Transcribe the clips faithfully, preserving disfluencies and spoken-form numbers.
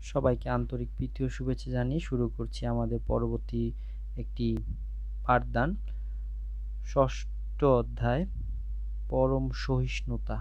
সবাইকে আন্তরিক প্রীতি ও শুভেচ্ছা জানিয়ে শুরু করছি আমাদের পরবর্তী একটি পাঠদান। ষষ্ঠ অধ্যায়, পরম সহিষ্ণুতা।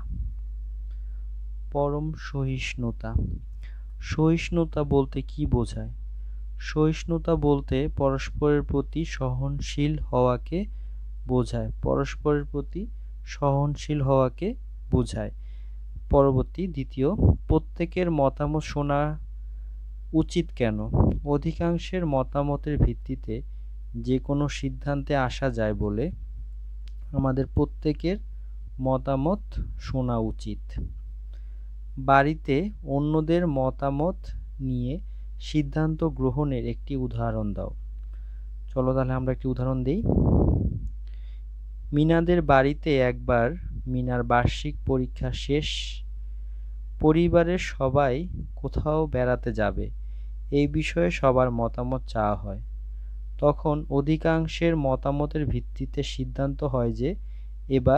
পরম সহিষ্ণুতা সহিষ্ণুতা বলতে কি বোঝায়? সহিষ্ণুতা বলতে পরস্পরের প্রতি সহনশীল হওয়াকে বোঝায় পরস্পরের প্রতি সহনশীল হওয়াকে বোঝায় পরবর্তী দ্বিতীয়, প্রত্যেকের মতামত শোনা উচিত কেন? অধিকাংশের মতামতের ভিত্তিতে যে কোনো সিদ্ধান্তে আসা যায় বলে আমাদের প্রত্যেকের মতামত শোনা উচিত। বাড়িতে অন্যদের মতামত নিয়ে সিদ্ধান্ত গ্রহণের একটি উদাহরণ দাও। চলো তাহলে আমরা একটি উদাহরণ দিই। মিনাদের বাড়িতে একবার মিনার বার্ষিক পরীক্ষা শেষ, পরিবারের সবাই কোথাও বেড়াতে যাবে এই বিষয়ে সবার মতামত চাওয়া হয়। তখন অধিকাংশের মতামতের ভিত্তিতে সিদ্ধান্ত হয় যে এবার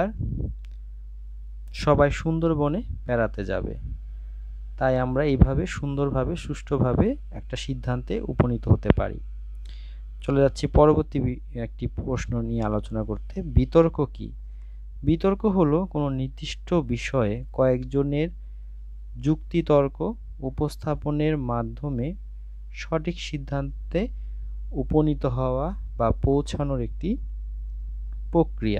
সবাই সুন্দরবনে বেড়াতে যাবে। তাই আমরা এইভাবে সুন্দরভাবে সুষ্ঠুভাবে একটা সিদ্ধান্তে উপনীত হতে পারি। চলে যাচ্ছি পরবর্তী একটি প্রশ্ন নিয়ে আলোচনা করতে। বিতর্ক কি? বিতর্ক হলো কোনো নির্দিষ্ট বিষয়ে কয়েকজনের যুক্তিতর্ক উপস্থাপনের মাধ্যমে সঠিক সিদ্ধান্তে উপনীত হওয়া বা পৌঁছানোর একটি প্রক্রিয়া।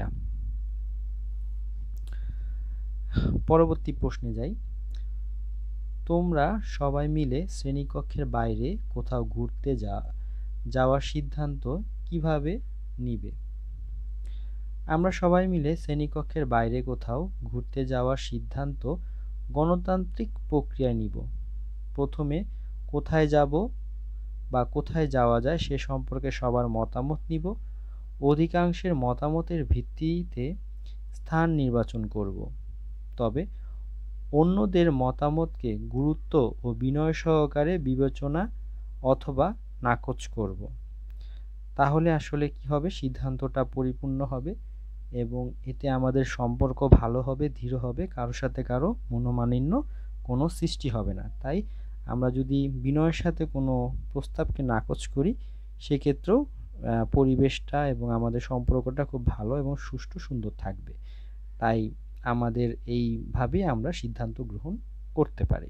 পরবর্তী প্রশ্নে যাই। তোমরা সবাই মিলে শ্রেণীকক্ষের বাইরে কোথাও ঘুরতে যা যাওয়ার সিদ্ধান্ত কিভাবে নিবে? আমরা সবাই মিলে শ্রেণীকক্ষের বাইরে কোথাও ঘুরতে যাওয়ার সিদ্ধান্ত গণতান্ত্রিক প্রক্রিয়ায় নিব। প্রথমে কোথায় যাব বা কোথায় যাওয়া যায় সে সম্পর্কে সবার মতামত নিব। অধিকাংশের মতামতের ভিত্তিতে স্থান নির্বাচন করব। তবে অন্যদের মতামতকে গুরুত্ব ও বিনয় সহকারে বিবেচনা অথবা নাকচ করব। তাহলে আসলে কি হবে? সিদ্ধান্তটা পরিপূর্ণ হবে এবং এতে আমাদের সম্পর্ক ভালো হবে, দৃঢ় হবে, কারোর সাথে কারো মনোমালিন্য কোনো সৃষ্টি হবে না। তাই আমরা যদি বিনয়ের সাথে কোনো প্রস্তাবকে নাকচ করি সেক্ষেত্রেও পরিবেশটা এবং আমাদের সম্পর্কটা খুব ভালো এবং সুষ্ঠু সুন্দর থাকবে। তাই আমাদের এইভাবে আমরা সিদ্ধান্ত গ্রহণ করতে পারি।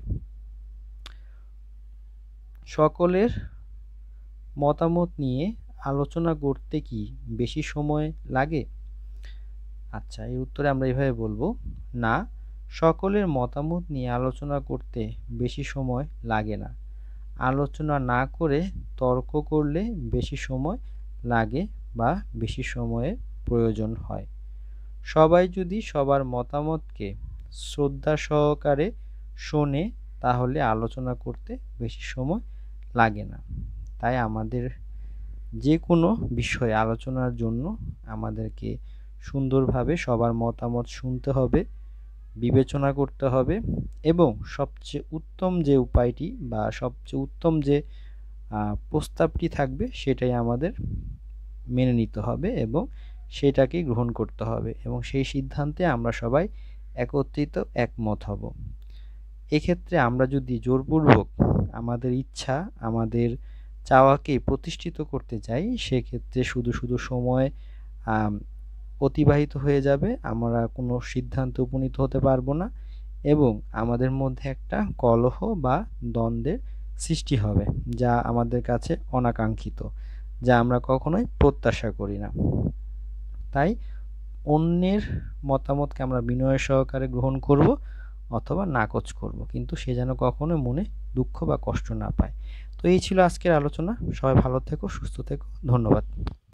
সকলের মতামত নিয়ে আলোচনা করতে কি বেশি সময় লাগে? আচ্ছা, এই উত্তরে আমরা এইভাবে বলবো, না, সকলের মতামত নিয়ে আলোচনা করতে বেশি সময় লাগে না। আলোচনা না করে তর্ক করলে বেশি সময় লাগে বা বেশি সময়ের প্রয়োজন হয়। সবাই যদি সবার মতামতকে শ্রদ্ধা সহকারে শোনে তাহলে আলোচনা করতে বেশি সময় লাগে না। তাই আমাদের যে কোনো বিষয়ে আলোচনার জন্য আমাদেরকে সুন্দরভাবে সবার মতামত শুনতে হবে, বিবেচনা করতে হবে এবং সবচেয়ে উত্তম যে উপায়টি বা সবচেয়ে উত্তম যে প্রস্তাবটি থাকবে সেটাই আমাদের মেনে নিতে হবে এবং সেটাকে গ্রহণ করতে হবে এবং সেই সিদ্ধান্তে আমরা সবাই একত্রিত একমত হব। এক্ষেত্রে আমরা যদি জোরপূর্বক আমাদের ইচ্ছা আমাদের চাওয়াকে প্রতিষ্ঠিত করতে চাই সেক্ষেত্রে শুধু শুধু সময় অতিবাহিত হয়ে যাবে, আমরা কোনো সিদ্ধান্তে উপনীত হতে পারবো না এবং আমাদের মধ্যে একটা কলহ বা দ্বন্দ্বের সৃষ্টি হবে যা আমাদের কাছে অনাকাঙ্ক্ষিত, যা আমরা কখনোই প্রত্যাশা করি না। তাই অন্যের মতামতকে আমরা বিনয় সহকারে গ্রহণ করব অথবা নাকচ করব, কিন্তু সে যেন কখনো মনে দুঃখ বা কষ্ট না পায়। তো এই ছিল আজকের আলোচনা। সবাই ভালো থেকো, সুস্থ থেকো, ধন্যবাদ।